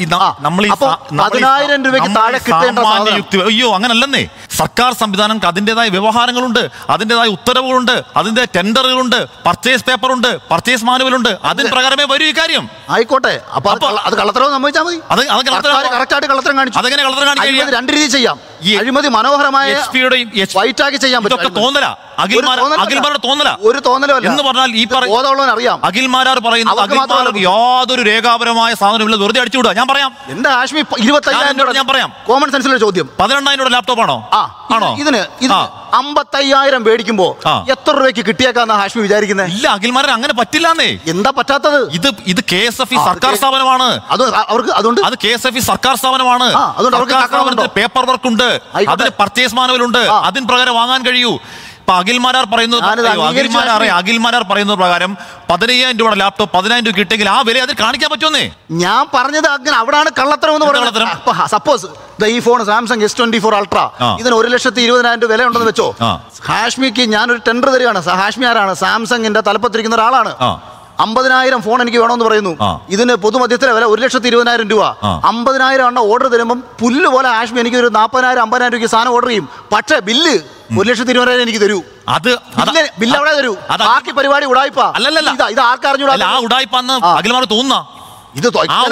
പതിനായിരം രൂപയ്ക്ക് താഴെ കിട്ടേണ്ട. അയ്യോ അങ്ങനല്ലെന്നേ. സർക്കാർ സംവിധാനം അതിൻ്റെതായ വ്യവഹാരങ്ങളുണ്ട്, അതിൻ്റെതായ ഉത്തരവുകളുണ്ട്, അതിന്റെ ടെൻഡറുകളുണ്ട്, പർച്ചേസ് പേപ്പറുണ്ട്, പർച്ചേസ് മാനുവൽ ഉണ്ട്. അതിന് പ്രകാരമേ വരൂ ഈ കാര്യം. ആയിക്കോട്ടെ. അപ്പൊ അത് കള്ളത്തരം സംഭവിച്ചാൽ മതി. കറക്റ്റായിട്ട് കള്ളത്തരം കാണിച്ചു. അതെങ്ങനെ കള്ളത്തരം കാണിക്കും? രണ്ട് രീതി ചെയ്യാം. അഴിമതി മനോഹരമായ വൈറ്റാക്കി ചെയ്യാൻ പറ്റും. തോന്നല അഖിൽമാരുടെ തോന്നല ഒരു തോന്നലോ എന്ന് പറഞ്ഞാൽ ഈ അറിയാം. അഖിൽമാരാർ പറയുന്നത് യാതൊരു രേഖാപരമായ സാധനമില്ല, വെറുതെ അടിച്ചുവിടുക. ഞാൻ പറയാം. എന്റെ ആശ്മി ഇരുപത്തയ്യായിരം രൂപ ഞാൻ പറയാം. കോമൺ സെൻസിലെ ചോദ്യം. പതിനെണ്ണായിരം രൂപ ലാപ്ടോപ്പ് ആണോ? ആണോ? ഇതിന് അമ്പത്തയ്യായിരം മേടിക്കുമ്പോ എത്ര രൂപയ്ക്ക് കിട്ടിയേക്കാന്ന ഹാഷ്മി വിചാരിക്കുന്നത്? ഇല്ല, അഖിൽമാരൻ അങ്ങനെ പറ്റില്ലാന്നേ. എന്താ പറ്റാത്തത്? ഇത് ഇത് കെ എസ് എഫ് ഇ സർക്കാർ സ്ഥാപനമാണ്. അത് അവർക്ക് അതുകൊണ്ട് അത് കെ എസ് എഫ് ഇ സർക്കാർ സ്ഥാപനമാണ്. അതുകൊണ്ട് പേപ്പർ വർക്ക് ഉണ്ട്, അതിന് പർച്ചേസ് മാനുവൽ ഉണ്ട്, അതിന് പ്രകാരം വാങ്ങാൻ കഴിയൂ. ഇപ്പൊ അഖിൽമാരാർ പറയുന്നത് അഖിൽമാരാർ അഖിൽമാരാർ പറയുന്നത് പ്രകാരം പതിനയ്യായിരം രൂപയുടെ ലാപ്ടോപ്പ് പതിനായിരം രൂപ കിട്ടിയെങ്കിൽ ആ വില അതിൽ കാണിക്കാൻ പറ്റുമെന്നേ. ഞാൻ പറഞ്ഞത് അങ്ങനെ അവിടാണ് കള്ളത്തരം എന്ന് പറയുന്നത്. സപ്പോസ് ഈ phone Samsung S twenty four ultra ഇതിന് ഒരു ലക്ഷത്തി ഇരുപതിനായിരം രൂപ വില ഉണ്ടെന്ന് വെച്ചോ. ഹാഷ്മിക്ക് ഞാനൊരു ടെൻഡർ തരികയാണ്. ഹാഷ്മി ആരാണ്? സാംസങ്ങിന്റെ തലപ്പത്തിരിക്കുന്ന ഒരാളാണ്. അമ്പതിനായിരം ഫോൺ എനിക്ക് വേണമെന്ന് പറയുന്നു. ഇതിന് പൊതുമധ്യത്തിലെ വില ഒരു ലക്ഷത്തി ഇരുപതിനായിരം രൂപ. അമ്പതിനായിരം എണ്ണം ഓർഡർ തരുമ്പം പുല്ല് പോലെ ഹാഷ്മി എനിക്ക് ഒരു നാൽപ്പതിനായിരം അമ്പതിനായിരം രൂപയ്ക്ക് സാധനം ഓർഡർ ചെയ്യും. പക്ഷേ ബില്ല് ഒരു ലക്ഷത്തി ഇരുപതിനായിരം എനിക്ക് തരൂ. അത് ബില്ല് അവിടെ തരൂ. ബാക്കി പരിപാടി ഉടായിപ്പാ. അല്ലല്ല, ഇത് ആർക്കറിഞ്ഞൂടാ. ആ ഉടായിപ്പാന്ന് അഖിൽമാർ തോന്നുന്ന ഇത്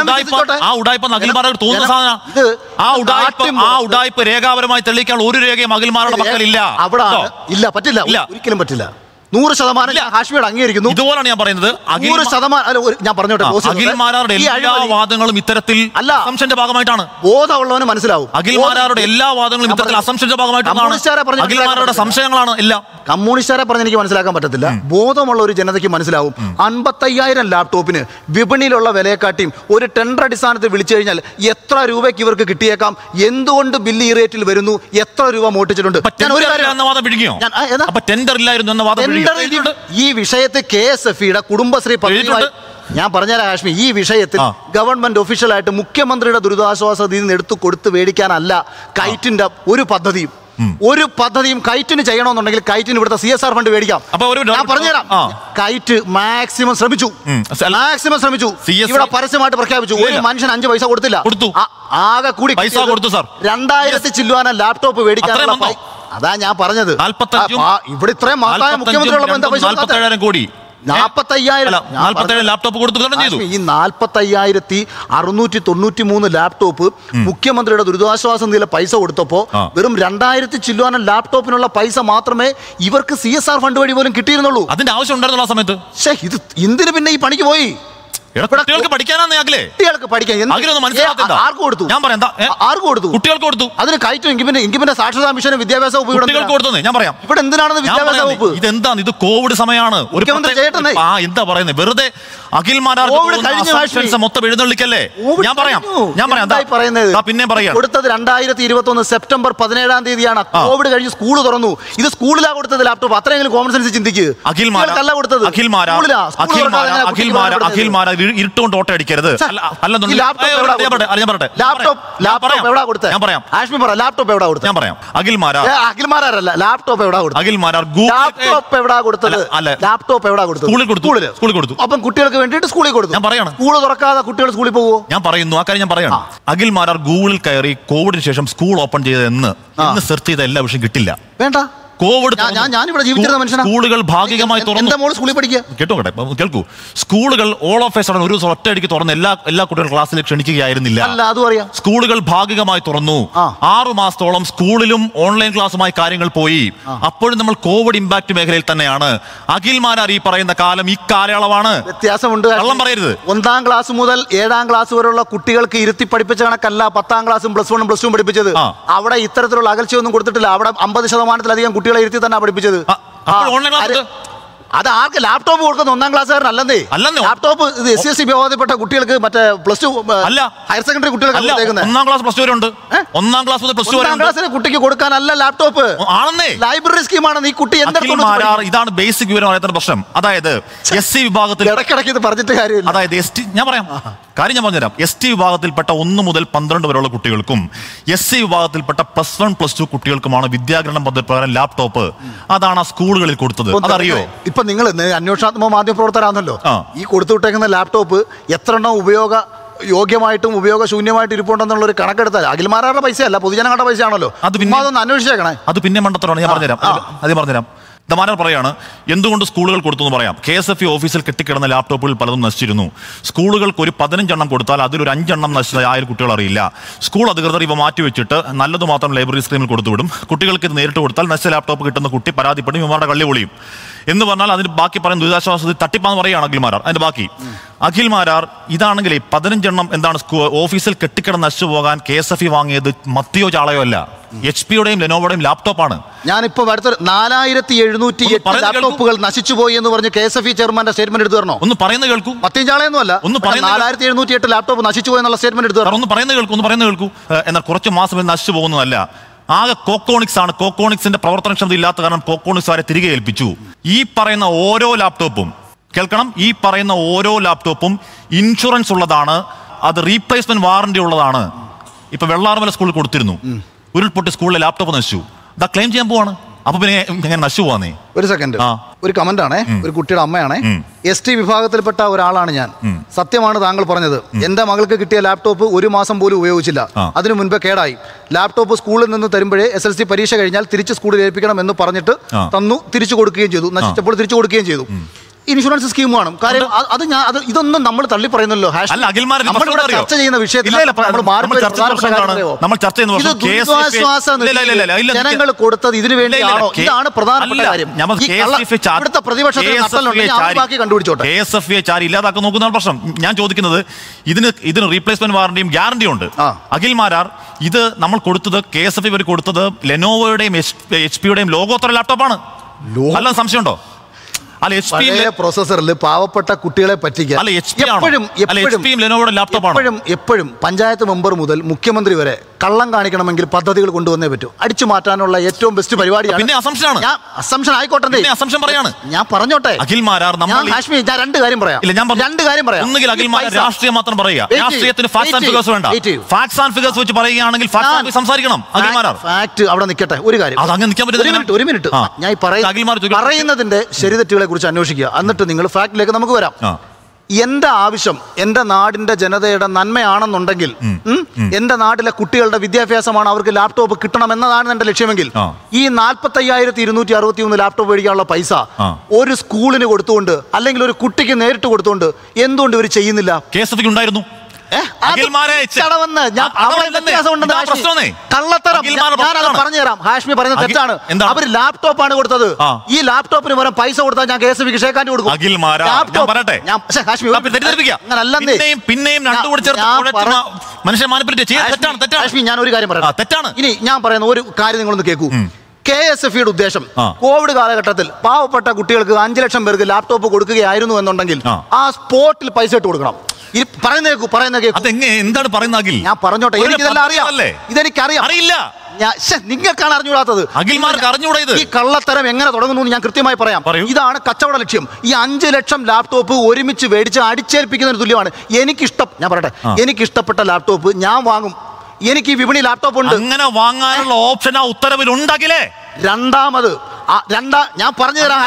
ആ ഉടായ്പ രേഖാപരമായി തെളിയിക്കാൻ ഒരു രേഖയും അഖിൽമാരുടെ പക്കലില്ല. അവിടെ ഇല്ല, പറ്റില്ല, ഒരിക്കലും പറ്റില്ല. നൂറ് ശതമാനം ഹാഷ്മിയോട് അംഗീകരിക്കുന്നു. ഇതുപോലാണ് ഞാൻ പറയുന്നത്. നൂറ് ശതമാനം ഞാൻ പറഞ്ഞോട്ടെ. അഖിൽമാരുടെ എല്ലാ വാദങ്ങളും ഇത്തരത്തിൽ അല്ല അസംഷന്റെ ഭാഗമായിട്ടാണ്. ബോധമുള്ളവന് മനസ്സിലാവും. അഖിൽമാരുടെ എല്ലാ വാദങ്ങളും ഇത്തരത്തിൽ അസംഷന്റെ ഭാഗമായിട്ടാണ്. അഖിൽമാരുടെ സംശയങ്ങളാണ് എല്ലാം. കമ്മ്യൂണിസ്റ്റുകാരെ പറഞ്ഞ് എനിക്ക് മനസ്സിലാക്കാൻ പറ്റത്തില്ല. ബോധമുള്ള ഒരു ജനതയ്ക്ക് മനസ്സിലാവും. അൻപത്തയ്യായിരം ലാപ്ടോപ്പിന് വിപണിയിലുള്ള വിലയെക്കാട്ടിയും ഒരു ടെൻഡർ അടിസ്ഥാനത്തിൽ വിളിച്ചു കഴിഞ്ഞാൽ എത്ര രൂപയ്ക്ക് ഇവർക്ക് കിട്ടിയേക്കാം, എന്തുകൊണ്ട് ബില്ല് ഈ റേറ്റിൽ വരുന്നു, എത്ര രൂപ മോട്ടിച്ചിട്ടുണ്ട്. ഈ വിഷയത്തിൽ കെ എസ് എഫ് ഇയുടെ കുടുംബശ്രീ പദ്ധതിയുമായി ഞാൻ പറഞ്ഞുതരാം ഹാഷ്മി. ഈ വിഷയത്തിൽ ഗവൺമെന്റ് ഒഫീഷ്യലായിട്ട് മുഖ്യമന്ത്രിയുടെ ദുരിതാശ്വാസ നിധിയിൽ നിന്ന് എടുത്തു കൊടുത്ത് മേടിക്കാനല്ല കൈറ്റിന്റെ ഒരു പദ്ധതിയും. ഒരു പദ്ധതിയും കൈറ്റിന് ചെയ്യണമെന്നുണ്ടെങ്കിൽ കൈറ്റിന് ഇവിടുത്തെ സി എസ് ആർ ഫണ്ട് മേടിക്കാം. ഞാൻ പറഞ്ഞുതരാം. കൈറ്റ് മാക്സിമം ശ്രമിച്ചു മാക്സിമം ശ്രമിച്ചു ഇവിടെ പരസ്യമായിട്ട് പ്രഖ്യാപിച്ചു. ഒരു മനുഷ്യൻ അഞ്ച് പൈസ കൊടുത്തില്ല. ആകെ കൂടി രണ്ടായിരത്തി ചില്ലുവാന ലാപ്ടോപ്പ് മേടിക്കാനുള്ള. അതാ ഞാൻ പറഞ്ഞത്. ഇവിടെ ഇത്രയും മഹത്തായ മുഖ്യമന്ത്രിയുള്ള കോടി ഈ നാൽപ്പത്തയ്യായിരത്തി അറുന്നൂറ്റി തൊണ്ണൂറ്റി മൂന്ന് ലാപ്ടോപ്പ് മുഖ്യമന്ത്രിയുടെ ദുരിതാശ്വാസ നിധിയിലെ പൈസ കൊടുത്തപ്പോ വെറും രണ്ടായിരത്തി ചില്ലുവാന ലാപ്ടോപ്പിനുള്ള പൈസ മാത്രമേ ഇവർക്ക് സി എസ് ആർ ഫണ്ട് വഴി പോലും കിട്ടിയിരുന്നുള്ളൂ. അതിന്റെ ആവശ്യം ഉണ്ടായിരുന്നുള്ള സമയത്ത് ഇത് എന്തിനു പിന്നെ ഈ പണിക്ക് പോയി? കുട്ടികൾക്ക് പഠിക്കാനാണ് അഖിലേ, കുട്ടികൾക്ക് പഠിക്കാൻ ആർക്ക് കൊടുത്തു? ഞാൻ പറയാം, ആർക്ക് കൊടുത്തു? കുട്ടികൾക്ക് കൊടുത്തു. അതിന് കയറ്റും ഇങ്കിന്റെ ഇങ്കിന്റെ സാക്ഷരതാ മിഷന് വിദ്യാഭ്യാസ വകുപ്പ് കുട്ടികൾക്ക് കൊടുത്തു. ഞാൻ പറയാം ഇവിടെ എന്തിനാണെന്ന് വിദ്യാഭ്യാസ വകുപ്പ്. ഇതെന്താണ്? ഇത് കോവിഡ് സമയമാണ്. ആ എന്താ പറയുന്നത്? വെറുതെ അഖിൽ മാരാർ മൊത്തം എഴുന്നള്ളിക്കല്ലേ? ഞാൻ പറയാം ഞാൻ പറയാം പറയുന്നത് പിന്നെ പറയാം. കൊടുത്തത് രണ്ടായിരത്തി ഇരുപത്തി ഒന്ന് സെപ്റ്റംബർ പതിനേഴാം തീയതിയാണ്. കോവിഡ് കഴിഞ്ഞ് സ്കൂൾ തുറന്നു. ഇത് സ്കൂളിലാ കൊടുത്തത് ലാപ്ടോപ്പ്. അത്രയെങ്കിലും കോമൺ സെൻസ് ചിന്തിക്കുക. അഖിൽ മാരാർ കൊടുത്തത് അഖിൽ മാരാർ അഖിൽ മാരാർ അഖിൽ മാരാർ അഖിൽ മാരാർ ഇരുട്ടുകൊണ്ട് ഓട്ടം അടിക്കരുത്. ഞാൻ പറയാം അഖിൽ മാരാർ അഖിൽ മാരാറല്ല ലാപ്ടോപ്പ് എവിടെ കൊടുത്തു? അഖിൽ മാരാർ ലാപ്ടോപ്പ് എവിടെ കൊടുത്തത്? ലാപ്ടോപ്പ് എവിടെ കൊടുത്തു? സ്കൂളിൽ കൊടുത്തു. സ്കൂളിൽ കൊടുത്തു. അപ്പം കുട്ടികൾക്ക് വേണ്ടിയിട്ട് സ്കൂളിൽ കൊടുത്തു. ഞാൻ പറയണം, സ്കൂൾ തുറക്കാതെ കുട്ടികൾ സ്കൂളിൽ പോകുമോ? ഞാൻ പറയുന്നു ആ കാര്യം ഞാൻ പറയണം. അഖിൽ മാരാർ ഗൂഗിളിൽ കയറി കോവിഡിന് ശേഷം സ്കൂൾ ഓപ്പൺ ചെയ്തതെന്ന് ഇന്ന് സെർച്ച് ചെയ്ത എല്ലാ വിഷയം കിട്ടില്ല. വേണ്ട, കോവിഡ് ഞാനിവിടെ ജീവിച്ചിരുന്ന മനുഷ്യനാണ്. സ്കൂളുകൾ ഭാഗികമായി തുറന്നു. സ്കൂളിൽ പഠിക്കുക കേട്ടോ കേൾക്കൂ. സ്കൂളുകൾ ഓൾ ഓഫ് എ സഡൻ ഒരു ദിവസം ഒറ്റയടിക്ക് തുറന്ന് എല്ലാ എല്ലാ കുട്ടികളും ക്ലാസ്സിലേക്ക് ക്ഷണിക്കുകയായിരുന്നില്ല. സ്കൂളുകൾ ഭാഗികമായി തുറന്നു. ആറു മാസത്തോളം സ്കൂളിലും ഓൺലൈൻ ക്ലാസ്സുമായി കാര്യങ്ങൾ പോയി. അപ്പോഴും നമ്മൾ കോവിഡ് ഇമ്പാക്ട് മേഖലയിൽ തന്നെയാണ്. അഖിൽ മാരാർ ഈ പറയുന്ന കാലം ഈ കാലയളവാണ്. വ്യത്യാസമുണ്ട്, കള്ളം പറയരുത്. ഒന്നാം ക്ലാസ് മുതൽ ഏഴാം ക്ലാസ് വരെയുള്ള കുട്ടികൾക്ക് ഇരുത്തി പഠിപ്പിച്ച കണക്കല്ല പത്താം ക്ലാസ്സും പ്ലസ് വണ്ണും പ്ലസ് ടു പഠിപ്പിച്ചത്. അവിടെ ഇത്തരത്തിലുള്ള അകൽച്ചയൊന്നും കൊടുത്തിട്ടില്ല. അവിടെ അമ്പത് ശതമാനത്തിലധികം കുട്ടികളെ ഇരുത്തി തന്നെ പഠിപ്പിച്ചത്. അത് ആർക്ക് ലാപ്ടോപ്പ് കൊടുക്കുന്ന ഒന്നാം ക്ലാസ്സുകാരനല്ലേ? Laptop S C S C വിഭാഗത്തിൽപ്പെട്ട കുട്ടികൾക്ക് മറ്റേ പ്ലസ് ടു അല്ല ഹയർ സെക്കൻഡറി കുട്ടികൾക്ക് ഒന്നാം ക്ലാസ് പ്ലസ് ടു വരെ ഉണ്ട്. ഒന്നാം ക്ലാസ് മുതൽ പ്ലസ് ടു വരെ ക്ലാസ്സിലെ കുട്ടിക്ക് കൊടുക്കാനല്ല ലാപ്ടോപ്പ് ആണെന്നേ. ലൈബ്രറി സ്കീമാണ്. ഈ കുട്ടി ഇതാണ് ബേസിക് വിവരം അറിയാത്ത പ്രശ്നം. അതായത് എസ് സി വിഭാഗത്തിൽ ഇടയ്ക്കിടയ്ക്ക് ഇത് പറഞ്ഞിട്ട് കാര്യമില്ല. അതായത് എസ് ടി ഞാൻ പറയാം കാര്യം ഞാൻ പറഞ്ഞുതരാം. എസ് ടി വിഭാഗത്തിൽപ്പെട്ട ഒന്ന് മുതൽ പന്ത്രണ്ട് വരെയുള്ള കുട്ടികൾക്കും എസ് സി വിഭാഗത്തിൽപ്പെട്ട പ്ലസ് വൺ പ്ലസ് ടു കുട്ടികൾക്കുമാണ് വിദ്യാഗ്രഹണം പദ്ധതി പ്രകാരം ലാപ്ടോപ്പ് അതാണ് സ്കൂളുകളിൽ കൊടുത്തത്. അതറിയോ? ഇപ്പൊ നിങ്ങൾ അന്വേഷണാത്മക മാധ്യമ പ്രവർത്തകരാണല്ലോ. ഈ കൊടുത്തുവിട്ടേക്കുന്ന ലാപ്ടോപ്പ് എത്ര എണ്ണം ഉപയോഗ യോഗ്യമായിട്ടും ഉപയോഗശൂന്യമായിട്ട് ഇരിപ്പുണ്ടെന്നുള്ള ഒരു കണക്കെടുത്താൽ അഖിൽമാരുടെ പൈസ അല്ല, പൊതുജനങ്ങളുടെ പൈസ ആണല്ലോ. അത് പിന്നെ അതൊന്ന് അന്വേഷിച്ചേക്കണേ. അത് പിന്നെ മണ്ടത്തരമാണ്. ഞാൻ പറഞ്ഞുതരാം അത് പറഞ്ഞുതരാം ദമാനർ പറയാണ് എന്തുകൊണ്ട് സ്കൂളുകൾ കൊടുത്തു എന്ന് പറയാം. കെ എസ് എഫ് ഇ ഓഫീസിൽ കെട്ടിക്കിടന്ന ലാപ്ടോപ്പുകൾ പലതും നശിച്ചിരുന്നു. സ്കൂളുകൾക്ക് ഒരു പതിനഞ്ചെണ്ണം കൊടുത്താൽ അതിലൊരു അഞ്ചെണ്ണം നശിച്ച ആയിരം കുട്ടികൾ അറിയില്ല. സ്കൂൾ അധികൃതർ ഇവ മാറ്റിവെച്ചിട്ട് നല്ലത് മാത്രം ലൈബ്രറി സ്ക്രീനിൽ കൊടുത്തുവിടും. കുട്ടികൾക്ക് ഇത് നേരിട്ട് കൊടുത്താൽ നശിച്ച ലാപ്ടോപ്പ് കിട്ടുന്ന കുട്ടി പരാതിപ്പെടും, ഇവരുടെ കള്ളി പൊളിയും എന്ന് പറഞ്ഞാൽ അതിന് ബാക്കി പറയുന്ന ദുരിതാശ്വാസത്തിൽ തട്ടിപ്പാന്ന് പറയുകയാണ് അഖിൽ മാരാർ. അതിന്റെ ബാക്കി അഖിൽ മാരാർ ഇതാണെങ്കിൽ പതിനഞ്ചെണ്ണം എന്താണ് ഓഫീസിൽ കെട്ടിക്കിടന്ന് നശിച്ചു പോകാൻ കെ എസ് എഫ് ഇ വാങ്ങിയത് മത്തിയോ ചാളയോ അല്ല, എച്ച് പിയുടെയും ലെനോവോയുടെയും ലാപ്ടോപ്പാണ്. ഞാനിപ്പോ അടുത്ത നാലായിരത്തി എഴുന്നൂറ്റി എട്ട് ലാപ്ടോപ്പുകൾ നശിച്ചു പോയി എന്ന് പറഞ്ഞ് കെ എസ് എഫ് ഇ ചെയർമാന്റെ സ്റ്റേറ്റ്മെന്റ് എടുത്തു തരണോ? ഒന്ന് പറയുന്നത് കേൾക്കൂ. മത്തിയും ചാളയൊന്നും അല്ല, ഒന്ന് നാലായിരത്തി എഴുന്നൂറ്റി എട്ട് ലാപ്ടോപ്പ് നശിച്ചു പോയി എന്നുള്ള സ്റ്റേറ്റ്മെന്റ് എടുത്തു തരണം. ഒന്ന് പറയുന്നത് കേൾക്കൂ ഒന്ന് പറയുന്നത് കേൾക്കൂ എന്നാൽ കുറച്ച് മാസം നശിച്ചു പോകുന്നതല്ല. ആകെ കോക്കോണിക്സ് ആണ്. കോക്കോണിക്സിന്റെ പ്രവർത്തനക്ഷമത ഇല്ലാത്ത കാരണം കോക്കോണിക്സ് വരെ തിരികെ ഏൽപ്പിച്ചു. ഈ പറയുന്ന ഓരോ ലാപ്ടോപ്പും കേൾക്കണം, ഈ പറയുന്ന ഓരോ ലാപ്ടോപ്പും ഇൻഷുറൻസ് ഉള്ളതാണ്. അത് റീപ്ലേസ്മെന്റ് വാറന്റി ഉള്ളതാണ്. ഇപ്പൊ വെള്ളാർമല സ്കൂളിൽ കൊടുത്തിരുന്നു, ഉരുൾപൊട്ടി സ്കൂളിലെ ലാപ്ടോപ്പ് നശിച്ചു. ഇതാ ക്ലെയിം ചെയ്യാൻ പോവാണ്. അപ്പൊ പിന്നെ എങ്ങനെ നശിച്ചു പോവാന്നേ? ഒരു സെക്കൻഡ്, ഒരു കമന്റ് ആണേ, ഒരു കുട്ടിയുടെ അമ്മയാണേ. എസ് ടി വിഭാഗത്തിൽപ്പെട്ട ഒരാളാണ് ഞാൻ. സത്യമാണ് താങ്കൾ പറഞ്ഞത്. എന്റെ മകൾക്ക് കിട്ടിയ ലാപ്ടോപ്പ് ഒരു മാസം പോലും ഉപയോഗിച്ചില്ല. അതിനു മുൻപേ കേടായി. ലാപ്ടോപ്പ് സ്കൂളിൽ നിന്ന് തരുമ്പോഴേ എസ് എൽ സി പരീക്ഷ കഴിഞ്ഞാൽ തിരിച്ച് സ്കൂളിൽ ഏൽപ്പിക്കണം എന്ന് പറഞ്ഞിട്ട് തന്നു. തിരിച്ചു കൊടുക്കുകയും ചെയ്തു. നശിച്ചപ്പോൾ തിരിച്ചു കൊടുക്കുകയും ചെയ്തു. ഇൻഷുറൻസ് സ്കീം വേണം. കാര്യം അത് ഞാൻ അത് ഇതൊന്നും നമ്മൾ തള്ളി പറയുന്നല്ലോ. ചർച്ച ചെയ്യുന്ന വിഷയത്തിൽ ജനങ്ങൾ കൊടുത്തത് ഇതിനു വേണ്ടിയാണോ? ഇതാണ് പ്രധാനപ്പെട്ട കാര്യം. ഇവിടുത്തെ പ്രതിപക്ഷത്തിൽ കണ്ടുപിടിച്ചോട്ടെ. കെ എസ് എഫ് ഐ ഇല്ലാതാക്കാൻ നോക്കുന്ന പ്രശ്നം. ഞാൻ ചോദിക്കുന്നത് ഇതിന് ഇതിന് റീപ്ലേസ്മെന്റ് വാറന്റിയും ഗ്യാരണ്ടിയും ഉണ്ട്. അഖിൽ മാരാർ ഇത് നമ്മൾ കൊടുത്തത് കെ എസ് എഫ് ഐ കൊടുത്തത് ലെനോവോയുടെയും എച്ച് പിയുടെയും ലോകോത്തര ലാപ്ടോപ്പാണ്. നല്ല സംശയമുണ്ടോ? അല്ല, എച്ച് പി പ്രോസസറിൽ പാവപ്പെട്ട കുട്ടികളെ പറ്റിക്കാൻ എപ്പോഴും എപ്പോഴും എപ്പോഴും പഞ്ചായത്ത് മെമ്പർ മുതൽ മുഖ്യമന്ത്രി വരെ കള്ളം കാണിക്കണമെങ്കിൽ പദ്ധതികൾ കൊണ്ടുവന്നേ പറ്റൂ. അടിച്ചു മാറ്റാനുള്ള ഏറ്റവും ബെസ്റ്റ് പരിപാടിയാണ്. അസംഷൻ ആയിക്കോട്ടെ, ഞാൻ പറഞ്ഞോട്ടെ. അഖിൽ മാരാർ ഞാൻ രണ്ട് കാര്യം പറയാം. രണ്ട് കാര്യം പറയാം. ഒന്നുകിൽ അഖിൽ മാരാർ രാഷ്ട്രീയം മാത്രം പറയുക. രാഷ്ട്രീയത്തിന് ഫാക്ട്സ് ആൻഡ് ഫിഗേഴ്സ് വേണ്ട. ഫാക്ട്സ് ആൻഡ് ഫിഗേഴ്സ് വെച്ച് പറയുകയാണെങ്കിൽ സംസാരിക്കണം. അഖിൽ മാരാർ ഫാക്ട് അവിടെ നിൽക്കട്ടെ. ഒരു കാര്യം അത് അങ്ങനെ നിൽക്കാൻ പറ്റില്ല. ഒരു മിനിറ്റ് ഞാൻ പറയുന്നതിന്റെ ശരി തെറ്റുകളെ കുറിച്ച് അന്വേഷിക്കുക. എന്നിട്ട് നിങ്ങൾ ഫാക്ടിലേക്ക് നമുക്ക് വരാം. എന്റെ ആവശ്യം എന്റെ നാടിന്റെ ജനതയുടെ നന്മയാണെന്നുണ്ടെങ്കിൽ, എന്റെ നാട്ടിലെ കുട്ടികളുടെ വിദ്യാഭ്യാസമാണ്, അവർക്ക് ലാപ്ടോപ്പ് കിട്ടണം എന്നതാണ് എന്റെ ലക്ഷ്യമെങ്കിൽ, ഈ നാൽപ്പത്തി അയ്യായിരത്തി ഇരുന്നൂറ്റി അറുപത്തി മൂന്ന് ലാപ്ടോപ്പ് മേടിക്കാനുള്ള പൈസ ഒരു സ്കൂളിന് കൊടുത്തുകൊണ്ട് അല്ലെങ്കിൽ ഒരു കുട്ടിക്ക് നേരിട്ട് കൊടുത്തുകൊണ്ട് എന്തുകൊണ്ട് ഇവർ ചെയ്യുന്നില്ല? കെ എസ് എഫ് ഉണ്ടായിരുന്നു. കള്ളത്തരം ഞാനത് പറഞ്ഞുതരാം. ഹാഷ്മി പറയുന്നത് തെറ്റാണ്. അവർ ലാപ്ടോപ്പാണ് കൊടുത്തത്. ഈ ലാപ്ടോപ്പിന് പകരം പൈസ കൊടുത്താൽ ഞാൻ കെ എസ് ബിക്ക് ഷേക്കാൻഡ് കൊടുക്കും. ഞാൻ ഒരു കാര്യം പറയാം. തെറ്റാണ്. ഇനി ഞാൻ പറയുന്ന ഒരു കാര്യം നിങ്ങളൊന്ന് കേൾക്കൂ. കെ എസ് എഫ് ഇയുടെ ഉദ്ദേശം കോവിഡ് കാലഘട്ടത്തിൽ പാവപ്പെട്ട കുട്ടികൾക്ക് അഞ്ചു ലക്ഷം പേർക്ക് ലാപ്ടോപ്പ് കൊടുക്കുകയായിരുന്നു എന്നുണ്ടെങ്കിൽ ആ സ്പോട്ടിൽ പൈസ ഇട്ട് കൊടുക്കണം. പറയുന്നേക്കൂ പറയുന്ന കേൾക്കൂ. എന്താണ് പറയുന്നത്? ഞാൻ പറഞ്ഞോട്ടെ, എനിക്കിതെല്ലാം അറിയാം. ഇതെനിക്കറിയാം. അറിയില്ല, നിങ്ങൾക്കാണ് അറിഞ്ഞുകൂടാത്തത്. അഖിൽമാർക്ക് അറിഞ്ഞുകൂടാ. ഈ കള്ളത്തരം എങ്ങനെ തുടങ്ങുന്നു ഞാൻ കൃത്യമായി പറയാം. ഇതാണ് കച്ചവട ലക്ഷ്യം. ഈ അഞ്ചു ലക്ഷം ലാപ്ടോപ്പ് ഒരുമിച്ച് മേടിച്ച് അടിച്ചേൽപ്പിക്കുന്നതിന് തുല്യമാണ്. എനിക്കിഷ്ടം ഞാൻ പറയട്ടെ എനിക്കിഷ്ടപ്പെട്ട ലാപ്ടോപ്പ് ഞാൻ വാങ്ങും. എനിക്ക് ഈ വിപണി ലാപ്ടോപ്പ് ഉണ്ട്. അങ്ങനെ വാങ്ങാനുള്ള ഓപ്ഷൻ ആ ഉത്തരവിൽ ഉണ്ടെങ്കിലേ രണ്ടാമത് രണ്ടാ ഞാൻ പറഞ്ഞു തരാം.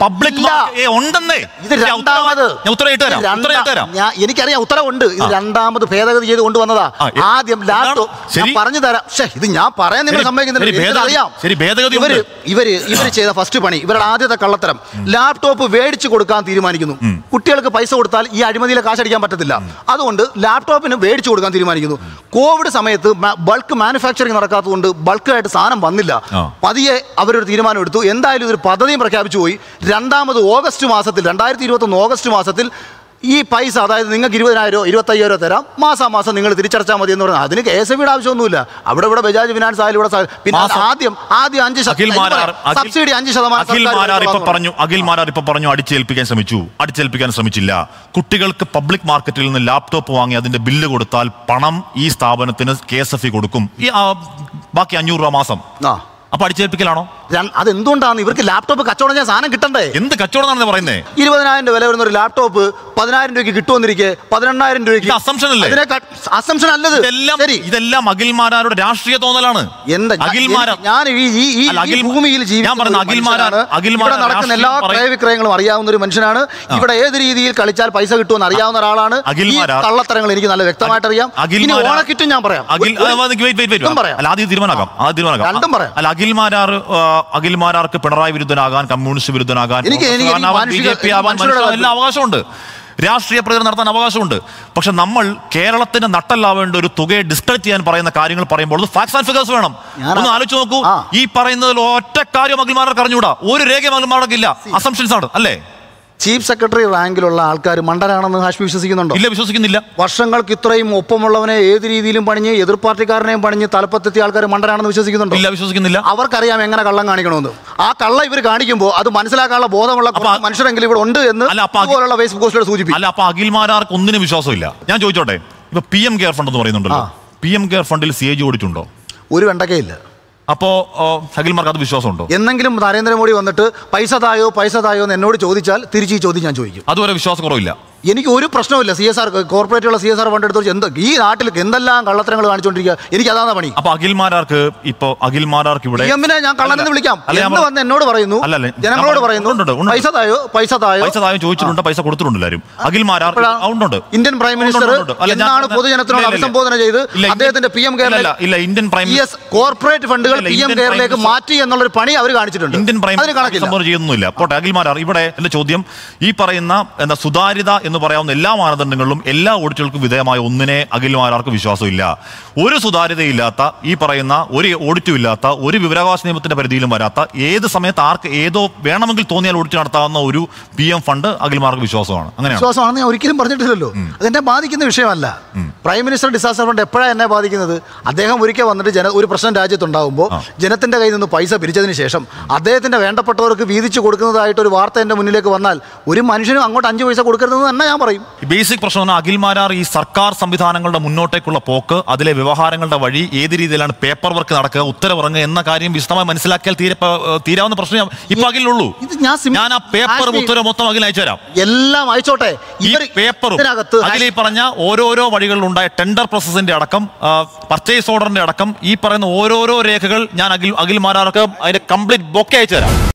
ഇത് രണ്ടാമത് എനിക്കറിയാം ഉത്തരവുണ്ട്. ഇത് രണ്ടാമത് ഭേദഗതി ചെയ്ത് കൊണ്ടുവന്നതാ. ആദ്യം ലാപ്ടോപ്പ് പറഞ്ഞു തരാം. ഇത് ഞാൻ പറയാൻ നിങ്ങൾ സമ്മതിക്കുന്നില്ല. അറിയാം ഇവര് ഇവര് ഇവര് ചെയ്ത ഫസ്റ്റ് പണി, ഇവരുടെ ആദ്യത്തെ കള്ളത്തരം ലാപ്ടോപ്പ് മേടിച്ചു കൊടുക്കാൻ തീരുമാനിക്കുന്നു. കുട്ടികൾക്ക് പൈസ കൊടുത്താൽ ഈ അഴിമതിയിലെ കാശടിക്കാൻ പറ്റത്തില്ല. അതുകൊണ്ട് ലാപ്ടോപ്പിന് മേടിച്ചു കൊടുക്കാൻ തീരുമാനിക്കുന്നു. കോവിഡ് സമയത്ത് ബൾക്ക് മാനുഫാക്ചറിങ് നടക്കാത്തതുകൊണ്ട് ബൾക്കായിട്ട് സാധനം വന്നില്ല. പതിയെ അവരൊരു തീരുമാനം എടുത്തു. എന്തായാലും ഇതൊരു പദ്ധതിയും പ്രഖ്യാപിച്ചു പോയി. രണ്ടാമത് ഓഗസ്റ്റ് മാസത്തിൽ രണ്ടായിരത്തി ഇരുപത്തി ഒന്ന് ഓഗസ്റ്റ് മാസത്തിൽ ഈ പൈസ, അതായത് നിങ്ങൾക്ക് ഇരുപതിനായിരോ ഇരുപത്തയ്യായിരോ തരാം, മാസം മാസം നിങ്ങൾ തിരിച്ചടച്ചാൽ മതി എന്ന് പറഞ്ഞാൽ അതിന് കെ എസ് എഫ് ബിയുടെ ആവശ്യമൊന്നുമില്ല. അവിടെ ഇവിടെ ബജാജ് ഫിനാൻസ് ആയാലും ഇവിടെ പിന്നെ ആദ്യം ആദ്യം അഞ്ച് സബ്സിഡി അഞ്ച് ശതമാനം പറഞ്ഞു. അഖിൽമാരാർ ഇപ്പൊ പറഞ്ഞു അടിച്ചേൽപ്പിക്കാൻ ശ്രമിച്ചു. അടിച്ചേൽപ്പിക്കാൻ ശ്രമിച്ചില്ല. കുട്ടികൾക്ക് പബ്ലിക് മാർക്കറ്റിൽ നിന്ന് ലാപ്ടോപ്പ് വാങ്ങി അതിന്റെ ബില്ല് കൊടുത്താൽ പണം ഈ സ്ഥാപനത്തിന് കെ എസ് എഫ് കൊടുക്കും. ഈ ബാക്കി അഞ്ഞൂറ് രൂപ മാസം അപ്പൊ അടിച്ചേൽപ്പിക്കലാണോ? അതെന്തുകൊണ്ടാണ് ഇവർക്ക് ലാപ്ടോപ്പ് കച്ചവടം ചെയ്യാൻ സാധനം കിട്ടണ്ടേ? എന്ത് കച്ചവടം പറയുന്നത്? ഇരുപതിനായിരം രൂപ വില വരുന്ന ഒരു ലാപ്ടോപ്പ് പതിനായിരം രൂപയ്ക്ക് കിട്ടുമെന്നിരിക്കെ പതിനെണ്ണായിരം രൂപയ്ക്ക് അസംഷൻ അല്ലേ? അസംഷൻ അല്ലത്. ഇതെല്ലാം അഖിൽമാരാരുടെ രാഷ്ട്രീയ തോന്നലാണ്. ഞാൻ ഈ ഭൂമിയിൽ ഇവിടെ നടക്കുന്ന എല്ലാ ക്രയവിക്രയങ്ങളും അറിയാവുന്ന ഒരു മനുഷ്യനാണ്. ഇവിടെ ഏത് രീതിയിൽ കളിച്ചാൽ പൈസ കിട്ടുമെന്ന് അറിയാവുന്ന ഒരാളാണ്. കള്ളത്തരങ്ങൾ എനിക്ക് നല്ല വ്യക്തമായിട്ട് അറിയാം. ഇനി ഓണക്കിറ്റും ഞാൻ പറയാം. രണ്ടും പറയാം. അഖിൽമാരാർ അഖിൽമാരാർക്ക് പിണറായി വിരുദ്ധനാകാൻ, കമ്മ്യൂണിസ്റ്റ് വിരുദ്ധനാകാൻ, ബി ജെ പി ആവാൻ എല്ലാ അവകാശമുണ്ട്. രാഷ്ട്രീയ പ്രചരണം നടത്താൻ അവകാശമുണ്ട്. പക്ഷെ നമ്മൾ കേരളത്തിന് നട്ടല്ലാവേണ്ട ഒരു തുകയെ ഡിസ്ക്രെഡിറ്റ് ചെയ്യാൻ പറയുന്ന കാര്യങ്ങൾ പറയുമ്പോൾ ഫാക്ട്സ് ആൻഡ് ഫിഗേഴ്സ് വേണം. ഒന്ന് ആലോചിച്ച് നോക്കൂ. ഈ പറയുന്നതിൽ ഒറ്റ കാര്യം അഖിൽമാരാർക്ക് അറിഞ്ഞുകൂടാ. ഒരു രേഖയും അഖിൽമാർക്ക് ഇല്ല. അസംഷൻസ് ആണ് അല്ലേ? ചീഫ് സെക്രട്ടറി റാങ്കിലുള്ള ആൾക്കാർ മണ്ടനാണെന്ന് ഹാഷ്മി വിശ്വസിക്കുന്നുണ്ടോ? ഇല്ല, വിശ്വസിക്കുന്നില്ല. വർഷങ്ങൾക്ക് ഇത്രയും ഒപ്പമുള്ളവനെ ഏത് രീതിയിലും പണിഞ്ഞ് എതിർ പാർട്ടിക്കാരനെയും പണിഞ്ഞ് തലപ്പത്തെത്തിയ ആൾക്കാർ മണ്ടനാണെന്ന് വിശ്വസിക്കുന്നുണ്ടോ? ഇല്ല, വിശ്വസിക്കുന്നില്ല. അവർക്കറിയാം എങ്ങനെ കള്ളം കാണിക്കണമെന്ന്. ആ കള്ള ഇവർ കാണിക്കുമ്പോൾ അത് മനസ്സിലാക്കാനുള്ള ബോധമുള്ള മനുഷ്യരെങ്കിലും ഇവിടെ ഉണ്ട് എന്ന് അതുപോലുള്ള ഫേസ്ബുക്ക് പോസ്റ്റിലൂടെ സൂചിപ്പിക്കും. അല്ല, അപ്പൊ അഖിൽമാരാർക്ക് ഒന്നിനും വിശ്വാസമില്ല. ഞാൻ ചോദിച്ചോട്ടെ, ഇപ്പൊ പി എം കെയർ ഫണ്ട് എന്ന് പറയുന്നുണ്ടല്ലോ, പി എം കെയർ ഫണ്ടിൽ സി എ ജി ഓഡിറ്റ് ഉണ്ടോ? ഒരു വെണ്ടക്കയില്ല. അപ്പോ അഖിൽമാർക്ക് അത് വിശ്വാസമുണ്ടോ? എന്നെങ്കിലും നരേന്ദ്രമോദി വന്നിട്ട് പൈസ തായോ പൈസ തായോ എന്ന് എന്നോട് ചോദിച്ചാൽ തിരിച്ച് ഈ ചോദ്യം ഞാൻ ചോദിക്കും. അതുവരെ വിശ്വാസം കുറവില്ല. എനിക്ക് ഒരു പ്രശ്നമില്ല. സി എസ് ആർ കോർപ്പറേറ്റുള്ള സി എസ് ആർ ഫണ്ട് എടുത്ത് എന്ത് ഈ നാട്ടിൽ എന്തെല്ലാം കള്ളത്തരങ്ങൾ കാണിച്ചുകൊണ്ടിരിക്കുക. എനിക്ക് അതാണ് പണി. അപ്പൊ അഖിൽമാരാർക്ക് ഇപ്പൊ അഖിൽമാരാർക്ക് ഇവിടെ ഞാൻ കള്ളനെന്ന് വിളിക്കാം എന്ന് വന്ന് എന്നോട് പറയുന്നു, ജനങ്ങളോട് പറയുന്നു പൈസ തായോ പൈസ തായോ പൈസ തായോ ചോദിച്ചിട്ടുണ്ട്, പൈസ കൊടുത്തിട്ടുണ്ട് എല്ലാവരും. അഖിൽമാരാർ ഇന്ത്യൻ പ്രൈം മിനിസ്റ്റർ എന്നാണ് പൊതുജനത്തിനോട് അഭിസംബോധന ചെയ്ത് അദ്ദേഹത്തിന്റെ P M care Indian prime corporate ഫണ്ടുകൾ പി എം കെയറിലേക്ക് മാറ്റി എന്നുള്ളൊരു പണി അവർ കാണിച്ചിട്ടുണ്ട്. ഇന്ത്യൻ പ്രൈം സംബോധന ചെയ്യുന്നില്ല. പോട്ടെ, അഖിൽമാരാർ ഇവിടെ എന്റെ ചോദ്യം, ഈ പറയുന്ന എന്താ സുതാര്യത എന്ന് പറയാവുന്ന എല്ലാ മാനദണ്ഡങ്ങളിലും എല്ലാ ഓഡിറ്റുകൾക്കും വിധേയമായ ഒന്നിനെ അഖിൽമാരാർക്ക് വിശ്വാസമില്ല. ഒരു സുതാര്യതയില്ലാത്ത, ഈ പറയുന്ന ഒരു ഓഡിറ്റും ഇല്ലാത്ത, ഒരു വിവരാവകാശ നിയമത്തിന്റെ പരിധിയിലും വരാത്ത, ഏത് സമയത്ത് ആർക്ക് ഏതോ വേണമെങ്കിൽ തോന്നിയാൽ ഓഡിറ്റ് നടത്താവുന്ന ഒരു പി എം ഫണ്ട് അഖിൽമാർക്ക് വിശ്വാസമാണ്. അങ്ങനെ വിശ്വാസമാണെന്ന് ഞാൻ ഒരിക്കലും പറഞ്ഞിട്ടില്ലല്ലോ. അതെന്നെ ബാധിക്കുന്ന വിഷയമല്ല. പ്രൈം മിനിസ്റ്റർ ഡിസാസ്റ്റർ ഫണ്ട് എപ്പോഴാണ് എന്നെ ബാധിക്കുന്നത്? അദ്ദേഹം ഒരിക്കൽ വന്നിട്ട് ജന ഒരു പ്രശ്നം രാജ്യത്തുണ്ടാകുമ്പോൾ ജനത്തിന്റെ കയ്യിൽ നിന്ന് പൈസ പിരിച്ചതിന് ശേഷം അദ്ദേഹത്തിന്റെ വേണ്ടപ്പെട്ടവർക്ക് വീതിച്ചു കൊടുക്കുന്നതായിട്ട് ഒരു വാർത്ത എന്റെ മുന്നിലേക്ക് വന്നാൽ ഒരു മനുഷ്യനും അങ്ങോട്ട് അഞ്ച് പൈസ കൊടുക്കരുതെന്ന് തന്നെ ഞാൻ പറയും. ബേസിക് പ്രശ്നം അഖിൽമാരാർ ഈ സർക്കാർ സംവിധാനങ്ങളുടെ മുന്നോട്ടേക്കുള്ള പോക്ക്, അതിലെ വ്യവഹാരങ്ങളുടെ വഴി, ഏത് രീതിയിലാണ് പേപ്പർ വർക്ക് നടക്കുക, ഉത്തരവിറങ്ങുക എന്ന കാര്യം വിശദമായി മനസ്സിലാക്കിയാൽ തീരെ തീരാവുന്ന പ്രശ്നം ഇപ്പൊ അഖിലുള്ളൂ. ഞാൻ ആ പേപ്പർ ഉത്തരവ് മൊത്തം അഖിൽ അയച്ചു തരാം. എല്ലാം അയച്ചോട്ടെ. ഈ പേപ്പറും അഖിൽ ഈ പറഞ്ഞ ഓരോരോ വഴികളിലുണ്ടായ ടെൻഡർ പ്രോസസിന്റെ അടക്കം, പർച്ചേസ് ഓർഡറിന്റെ അടക്കം, ഈ പറയുന്ന ഓരോരോ രേഖകൾ ഞാൻ അഖിൽ അഖിൽമാരാർക്ക് അതിന്റെ കംപ്ലീറ്റ് ബൊക്കെ അയച്ചു തരാം.